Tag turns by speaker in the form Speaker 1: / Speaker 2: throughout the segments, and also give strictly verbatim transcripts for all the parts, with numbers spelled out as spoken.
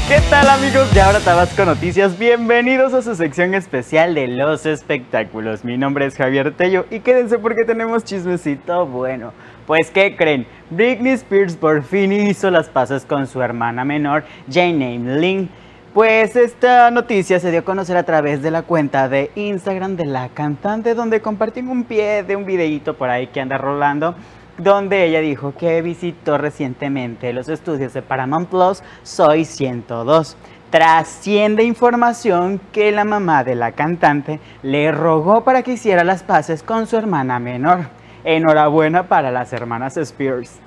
Speaker 1: ¿Qué tal, amigos de Ahora Tabasco Noticias? Bienvenidos a su sección especial de los espectáculos. Mi nombre es Javier Tello y quédense porque tenemos chismecito bueno. Pues, ¿qué creen? Britney Spears por fin hizo las paces con su hermana menor, Janelle Lynn. Pues esta noticia se dio a conocer a través de la cuenta de Instagram de la cantante, donde compartió un pie de un videíto por ahí que anda rolando, donde ella dijo que visitó recientemente los estudios de Paramount Plus Soy ciento dos. Trasciende información que la mamá de la cantante le rogó para que hiciera las paces con su hermana menor. Enhorabuena para las hermanas Spears.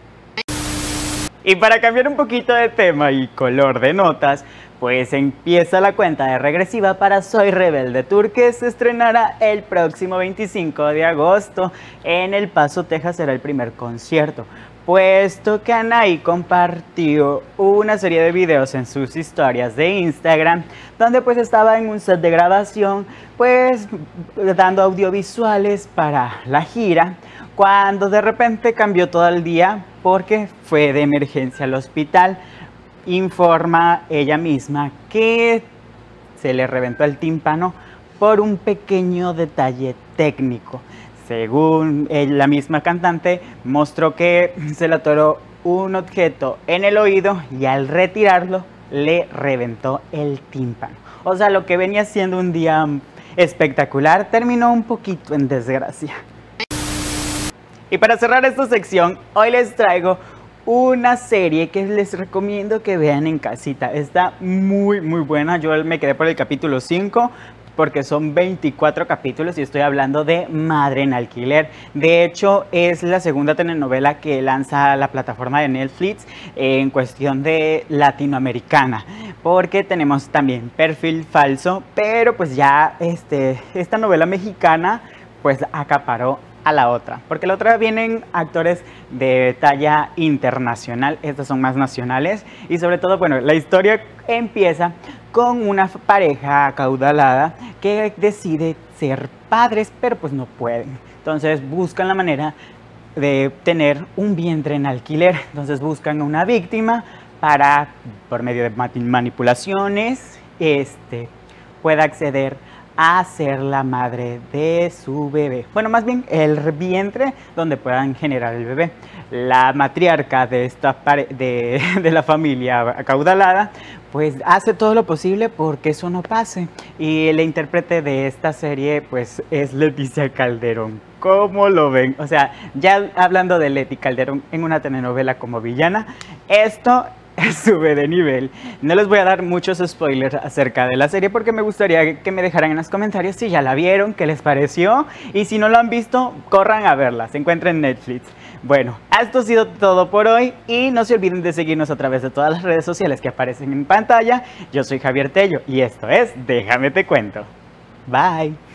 Speaker 1: Y para cambiar un poquito de tema y color de notas, pues empieza la cuenta de regresiva para Soy Rebelde Tour, que se estrenará el próximo veinticinco de agosto. En El Paso, Texas será el primer concierto, puesto que Anaí compartió una serie de videos en sus historias de Instagram, donde pues estaba en un set de grabación, pues dando audiovisuales para la gira, cuando de repente cambió todo el día porque fue de emergencia al hospital. Informa ella misma que se le reventó el tímpano por un pequeño detalle técnico. Según la misma cantante, mostró que se le atoró un objeto en el oído y al retirarlo le reventó el tímpano. O sea, lo que venía siendo un día espectacular terminó un poquito en desgracia. Y para cerrar esta sección, hoy les traigo una serie que les recomiendo que vean en casita. Está muy muy buena. Yo me quedé por el capítulo cinco porque son veinticuatro capítulos y estoy hablando de Madre en Alquiler. De hecho, es la segunda telenovela que lanza la plataforma de Netflix en cuestión de latinoamericana, porque tenemos también Perfil Falso, pero pues ya este, esta novela mexicana pues acaparó a la otra, porque la otra vienen actores de talla internacional, estas son más nacionales. Y sobre todo, bueno, la historia empieza con una pareja acaudalada que decide ser padres, pero pues no pueden. Entonces buscan la manera de tener un vientre en alquiler. Entonces buscan una víctima para, por medio de manipulaciones, este, pueda acceder a ser la madre de su bebé. Bueno, más bien el vientre donde puedan generar el bebé. La matriarca de, esta de, de la familia acaudalada pues hace todo lo posible porque eso no pase. Y el intérprete de esta serie pues es Leticia Calderón. ¿Cómo lo ven? O sea, ya hablando de Leti Calderón en una telenovela como villana, esto sube de nivel. No les voy a dar muchos spoilers acerca de la serie porque me gustaría que me dejaran en los comentarios si ya la vieron, qué les pareció, y si no lo han visto, corran a verla, se encuentra en Netflix. Bueno, esto ha sido todo por hoy y no se olviden de seguirnos a través de todas las redes sociales que aparecen en pantalla. Yo soy Javier Tello y esto es Déjame Te Cuento. Bye.